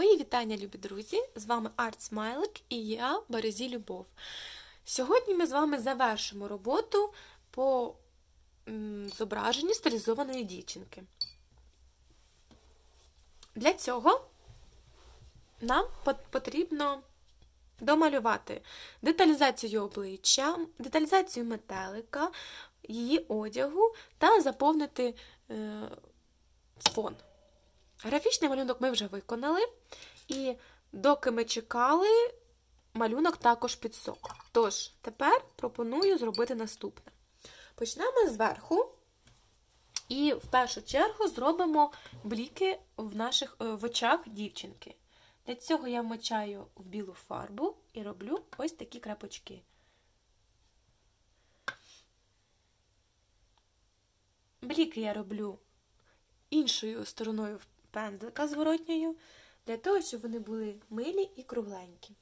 Мої вітання, любі друзі! З вами Арт-Смайлик і я, Березі Любов. Сьогодні ми з вами завершимо роботу по зображенню стилізованої дівчинки. Для цього нам потрібно домалювати деталізацію обличчя, деталізацію метелика, її одягу та заповнити фон. Графічний малюнок ми вже виконали, і доки ми чекали, малюнок також підсох. Тож, тепер пропоную зробити наступне. Почнемо зверху і в першу чергу зробимо бліки в очах дівчинки. Для цього я вмочаю в білу фарбу і роблю ось такі крапочки. Бліки я роблю іншою стороною пензлика зворотньою, для того, щоб вони були милі і кругленькі.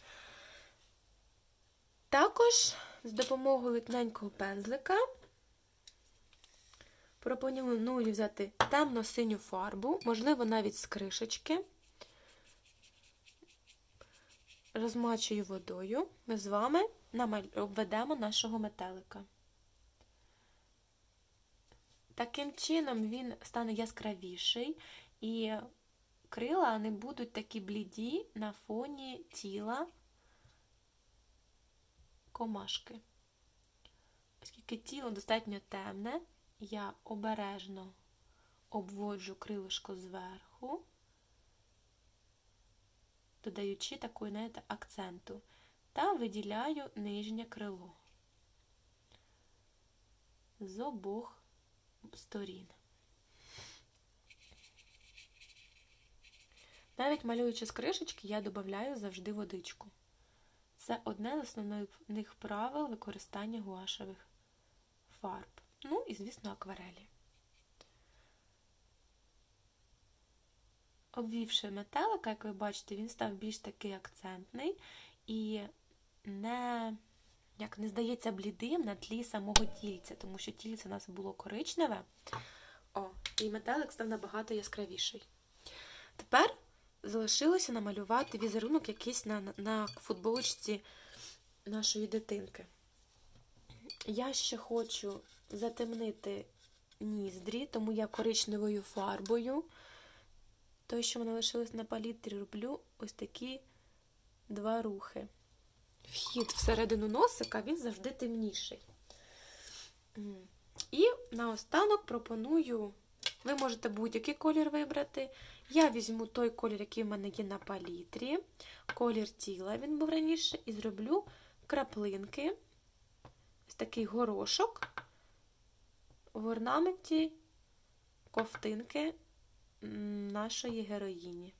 Також з допомогою тоненького пензлика пропоную взяти темно-синю фарбу, можливо, навіть з кришечки. Розмачую водою, ми з вами обведемо нашого метелика. Таким чином він стане яскравіший, і крила не будуть такі бліді на фоні тіла комашки. Оскільки тіло достатньо темне, я обережно обводжу крилишко зверху, додаючи такої, знаєте, акценту, та виділяю нижнє крило з обох сторін. Навіть малюючи з кришечки, я додаю завжди водичку. Це одне з основних правил використання гуашевих фарб. Ну і, звісно, акварелі. Обвівши метелика, як ви бачите, він став більш такий акцентний і не здається блідим на тлі самого тільця, тому що тільце у нас було коричневе, і метелик став набагато яскравіший. Тепер залишилося намалювати візерунок якийсь на футболочці нашої дитинки. Я ще хочу затемнити ніздрі, тому я коричневою фарбою, той, що мене лишилось на палітрі, роблю ось такі два рухи. Вхід всередину носика, він завжди темніший. І наостанок пропоную, ви можете будь-який колір вибрати. Я візьму той колір, який в мене є на палітрі, колір тіла, він був раніше, і зроблю краплинки, ось такий горошок в орнаменті ковтинки нашої героїні.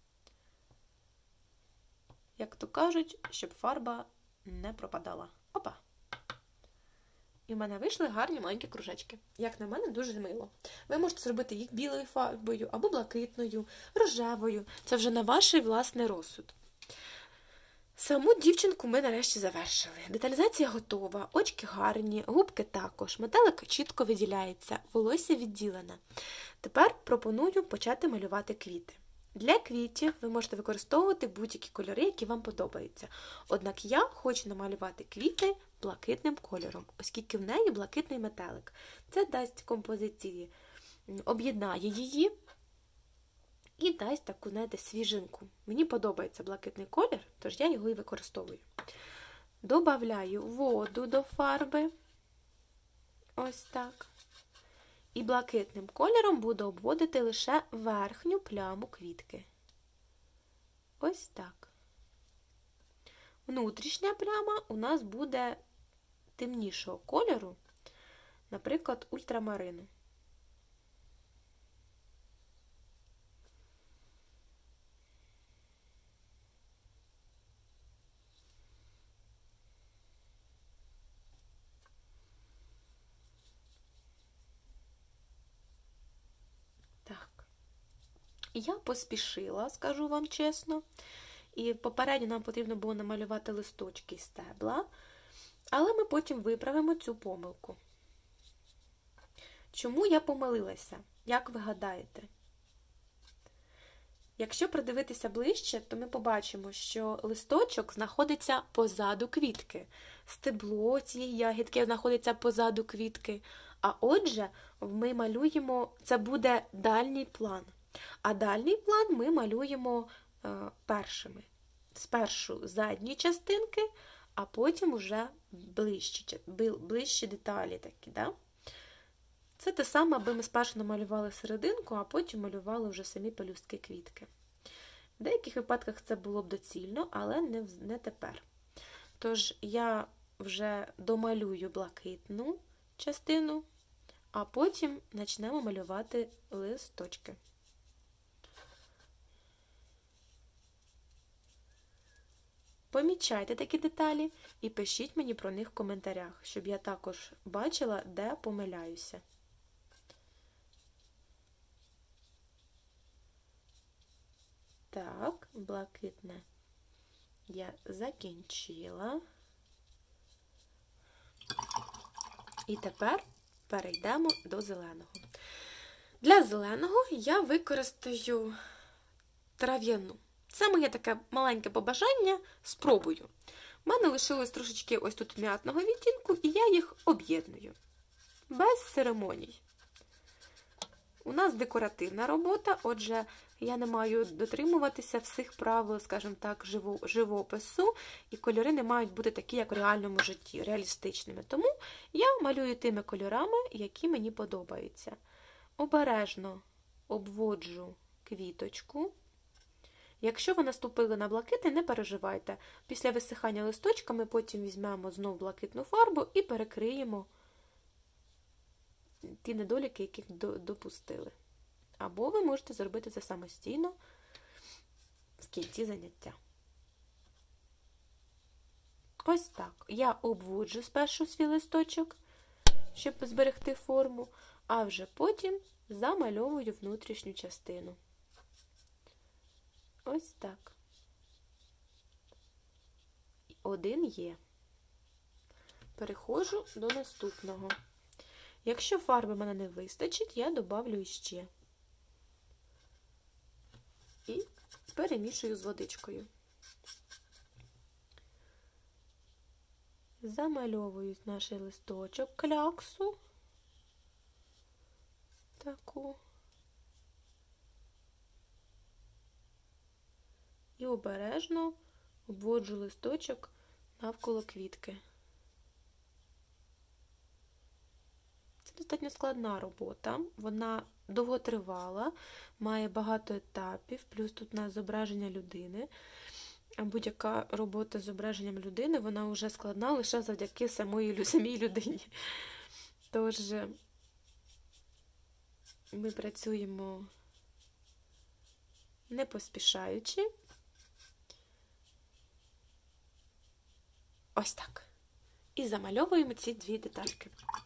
Як то кажуть, щоб фарба не пропадала. Опа! І в мене вийшли гарні маленькі кружечки. Як на мене, дуже мило. Ви можете зробити їх білою фарбою, або блакитною, рожевою. Це вже на ваш власний розсуд. Саму дівчинку ми нарешті завершили. Деталізація готова, очки гарні, губки також, метелик чітко виділяється, волосся відділене. Тепер пропоную почати малювати квіти. Для квітів ви можете використовувати будь-які кольори, які вам подобаються. Однак я хочу намалювати квіти блакитним кольором, оскільки в неї блакитний метелик. Це дасть композиції, об'єднає її і дасть таку, знаєте, свіжинку. Мені подобається блакитний колір, тож я його і використовую. Добавляю воду до фарби. Ось так. І блакитним кольором буду обводити лише верхню пляму квітки. Ось так. Внутрішня пляма у нас буде темнішого кольору, наприклад, ультрамарину. Я поспішила, скажу вам чесно, і попередньо нам потрібно було намалювати листочки і стебла, але ми потім виправимо цю помилку. Чому я помилилася? Як ви гадаєте? Якщо придивитися ближче, то ми побачимо, що листочок знаходиться позаду квітки. Стебло цієї ягідки знаходиться позаду квітки. А отже, ми малюємо, це буде дальній план. А дальній план ми малюємо першими. Спершу задні частинки, а потім уже ближчі деталі такі, да? Це те саме, аби ми спершу намалювали серединку, а потім малювали вже самі пелюстки квітки. В деяких випадках це було б доцільно, але не тепер. Тож я вже домалюю блакитну частину, а потім почнемо малювати листочки. Помічайте такі деталі і пишіть мені про них в коментарях, щоб я також бачила, де помиляюся. Так, блакитне я закінчила. І тепер перейдемо до зеленого. Для зеленого я використаю трав'яну. Це моє таке маленьке побажання, спробую. У мене лишилось трошечки ось тут м'ятного відтінку, і я їх об'єдную. Без церемоній. У нас декоративна робота, отже, я не маю дотримуватися всіх правил, скажімо так, живопису, і кольори не мають бути такі, як в реальному житті, реалістичними. Тому я малюю тими кольорами, які мені подобаються. Обережно обводжу квіточку. Якщо ви наступили на блакитний, не переживайте. Після висихання листочка ми потім візьмемо знову блакитну фарбу і перекриємо ті недоліки, яких допустили. Або ви можете зробити це самостійно в кінці заняття. Ось так. Я обводжу спершу свій листочок, щоб зберегти форму, а вже потім замальовую внутрішню частину. Ось так. Один є. Переходжу до наступного. Якщо фарби мене не вистачить, я добавлю іще. І перемішую з водичкою. Замальовую наш листочок, кляксу. Таку. І обережно обводжу листочок навколо квітки. Це достатньо складна робота, вона довготривала, має багато етапів, плюс тут у нас зображення людини. А будь-яка робота з зображенням людини, вона вже складна лише завдяки самій людині. Тож ми працюємо не поспішаючи. Ось так. І замальовуємо ці дві детальки.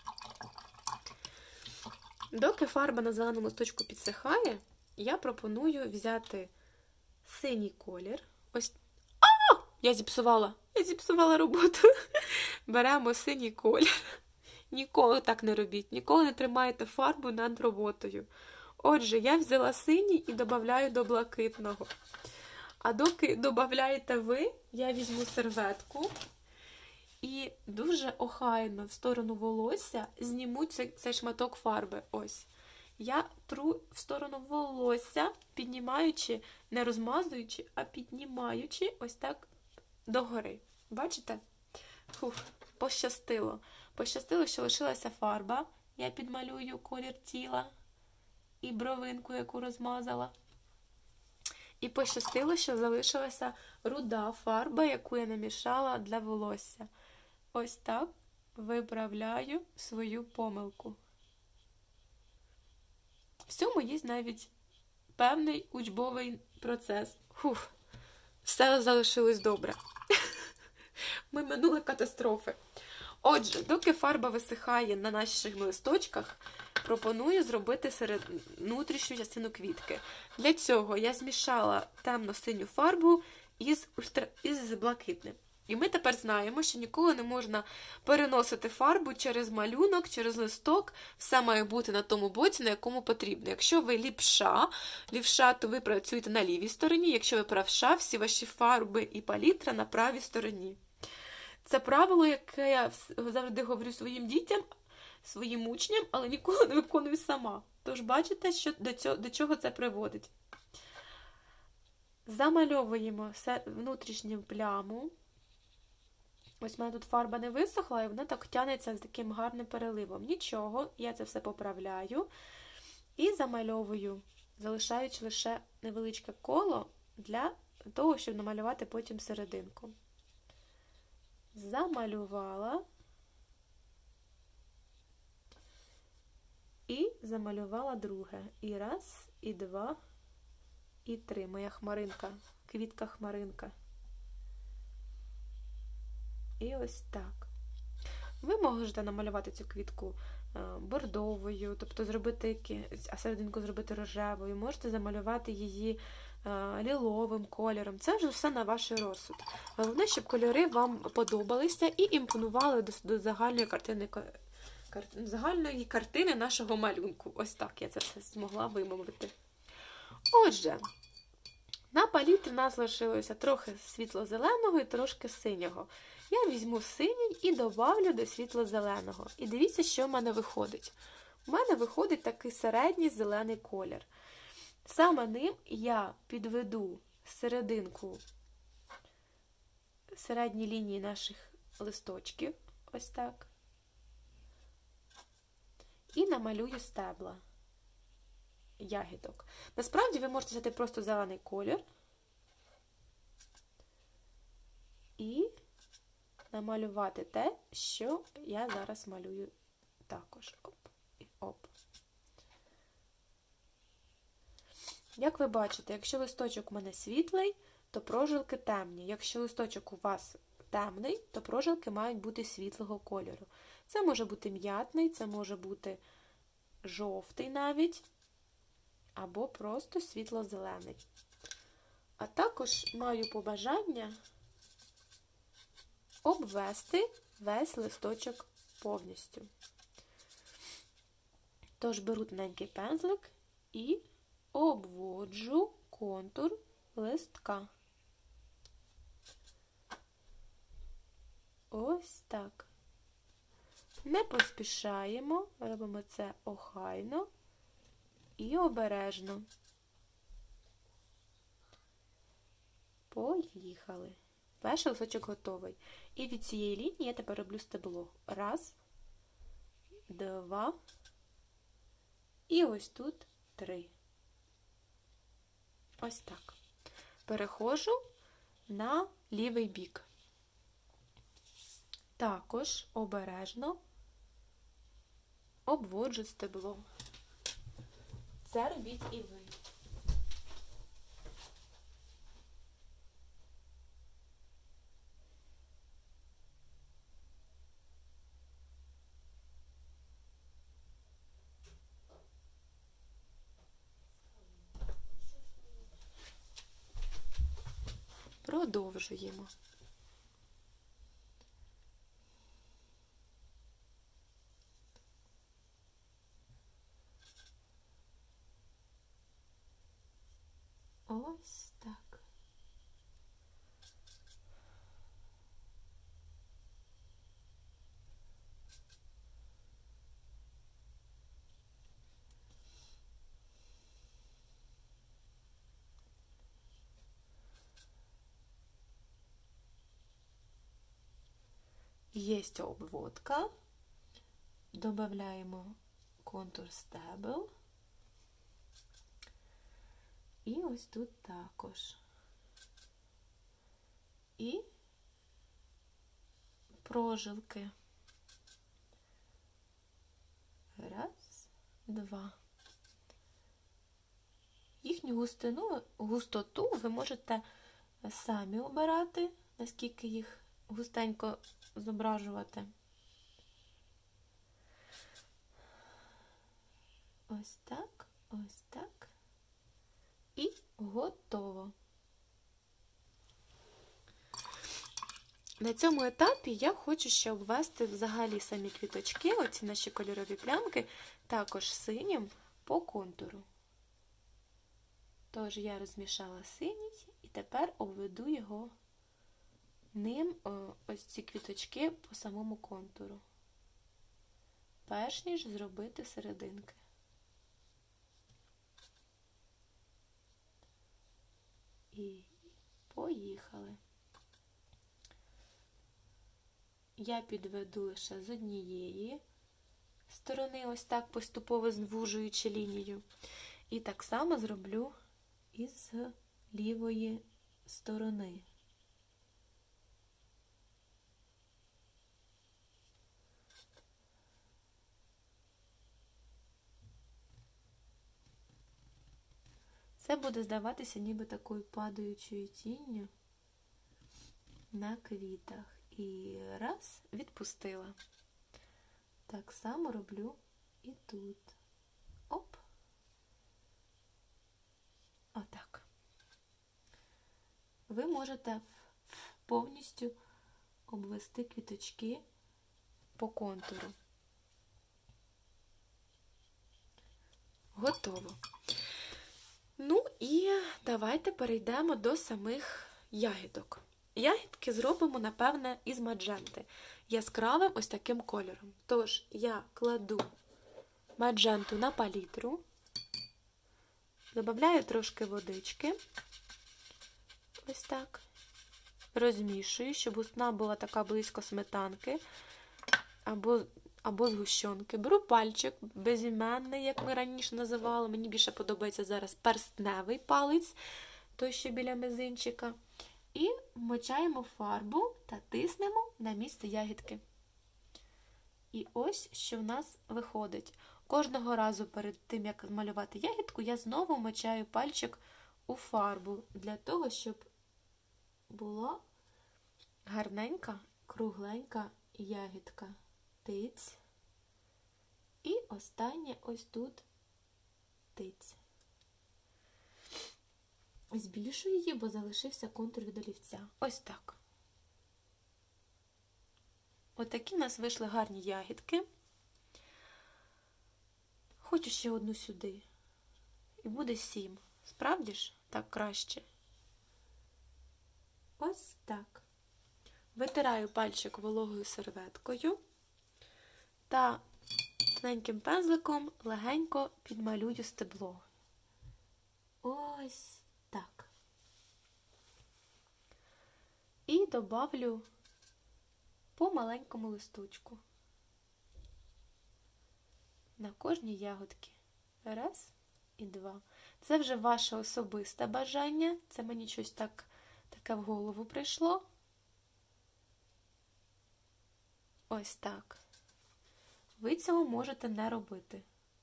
Доки фарба на зеленому листочку підсихає, я пропоную взяти синій колір. Ось. Я зіпсувала роботу. Беремо синій колір. Ніколи так не робіть. Ніколи не тримайте фарбу над роботою. Отже, я взяла синій і додаю до блакитного. А доки додаєте ви, я візьму серветку і дуже охайно в сторону волосся зніму цей шматок фарби. Ось. Я тру в сторону волосся, піднімаючи, не розмазуючи, а піднімаючи ось так догори. Бачите? Фух, пощастило. Пощастило, що лишилася фарба. Я підмалюю колір тіла і бровинку, яку розмазала. І пощастило, що залишилася руда фарба, яку я намішала для волосся. Ось так виправляю свою помилку. В цьому є навіть певний учбовий процес. Фух, все залишилось добре. Ми минули катастрофи. Отже, доки фарба висихає на наших листочках, пропоную зробити внутрішню частину квітки. Для цього я змішала темно-синю фарбу із блакитним. І ми тепер знаємо, що ніколи не можна переносити фарбу через малюнок, через листок. Все має бути на тому боці, на якому потрібно. Якщо ви лівша, то ви працюєте на лівій стороні. Якщо ви правша, всі ваші фарби і палітра на правій стороні. Це правило, яке я завжди говорю своїм дітям, своїм учням, але ніколи не виконую сама. Тож бачите, що до чого це приводить. Замальовуємо внутрішню пляму. Ось в мене тут фарба не висохла, і вона так тянеться з таким гарним переливом. Нічого, я це все поправляю і замальовую, залишаючи лише невеличке коло для того, щоб намалювати потім серединку. Замалювала і замалювала друге. І раз, і два, і три. Моя хмаринка, квітка-хмаринка. І ось так. Ви можете намалювати цю квітку бордовою, тобто зробити серединку зробити рожевою, можете замалювати її ліловим кольором. Це вже все на ваш розсуд. Головне, щоб кольори вам подобалися і імпонували до загальної картини нашого малюнку. Ось так я це все змогла вимовити. Отже, на палітрі в нас лишилося трохи світло-зеленого і трошки синього. Я візьму синій і добавлю до світло-зеленого. І дивіться, що в мене виходить. У мене виходить такий середній зелений колір. Саме ним я підведу серединку, середні лінії наших листочків. Ось так. І намалюю стебла ягідок. Насправді ви можете взяти просто зелений колір і намалювати те, що я зараз малюю також. Оп і оп. Як ви бачите, якщо листочок у мене світлий, то прожилки темні. Якщо листочок у вас темний, то прожилки мають бути світлого кольору. Це може бути м'ятний, це може бути жовтий навіть, або просто світло-зелений. А також маю побажання обвести весь листочок повністю. Тож беру тоненький пензлик і обводжу контур листка. Ось так. Не поспішаємо, робимо це охайно і обережно. Поїхали. Перший листочок готовий. І від цієї лінії я тепер роблю стебло. Раз, два, і ось тут 3. Ось так. Переходжу на лівий бік. Також обережно обводжу стебло. Це робіть і ви. Продовжуємо. Ось так. Есть обводка. Добавляємо контур стебел. І ось тут також. І прожилки. Раз, два. Їхню густоту ви можете самі обирати, наскільки їх густенько зображувати. Ось так, ось так. І готово. На цьому етапі я хочу ще обвести взагалі самі квіточки, оці наші кольорові плямки, також синім по контуру. Тож я розмішала синій і тепер обведу його ним, ось ці квіточки по самому контуру, перш ніж зробити серединки. І поїхали. Я підведу лише з однієї сторони, ось так поступово звужуючи лінію. І так само зроблю і з лівої сторони. Це буде здаватися ніби такою падаючою тінню на квітах. І раз, відпустила. Так само роблю і тут. Оп. Отак. Ви можете повністю обвести квіточки по контуру. Готово. Ну і давайте перейдемо до самих ягідок. Ягідки зробимо, напевне, із мадженти. Яскравим ось таким кольором. Тож я кладу мадженту на палітру, додаю трошки водички, ось так, розмішую, щоб вона була така близько сметанки або згущенки. Беру пальчик безіменний, як ми раніше називали, мені більше подобається зараз перстневий палець, той, що біля мизинчика. І вмочаємо фарбу та тиснемо на місце ягідки. І ось, що в нас виходить. Кожного разу перед тим, як змалювати ягідку, я знову вмочаю пальчик у фарбу, для того, щоб була гарненька, кругленька ягідка. Тиць. І останнє ось тут тиць. Збільшую її, бо залишився контур від олівця. Ось так. Отакі в нас вийшли гарні ягідки. Хочу ще одну сюди. І буде 7. Справді ж? Так краще. Ось так. Витираю пальчик вологою серветкою та тоненьким пензликом легенько підмалюю стебло. Ось так. І добавлю по маленькому листочку. На кожній ягодці. Раз і два. Це вже ваше особисте бажання. Це мені щось таке в голову прийшло. Ось так. Ви цього можете не робити.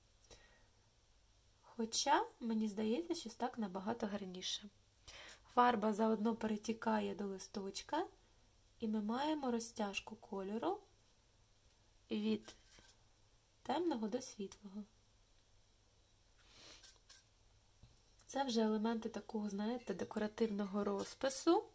Хоча, мені здається, що так набагато гарніше. Фарба заодно перетікає до листочка, і ми маємо розтяжку кольору від темного до світлого. Це вже елементи такого, знаєте, декоративного розпису.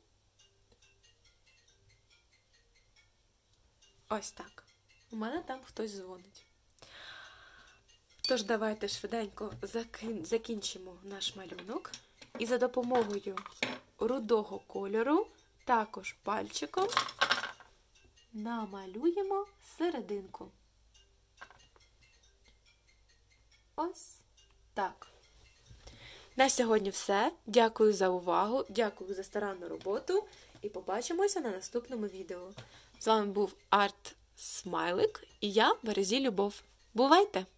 Ось так. У мене там хтось дзвонить. Тож давайте швиденько закінчимо наш малюнок. І за допомогою рудого кольору, також пальчиком, намалюємо серединку. Ось так. На сьогодні все. Дякую за увагу, дякую за старанну роботу і побачимося на наступному відео. З вами був Арт Смайлик і я, Березі Любов. Бувайте!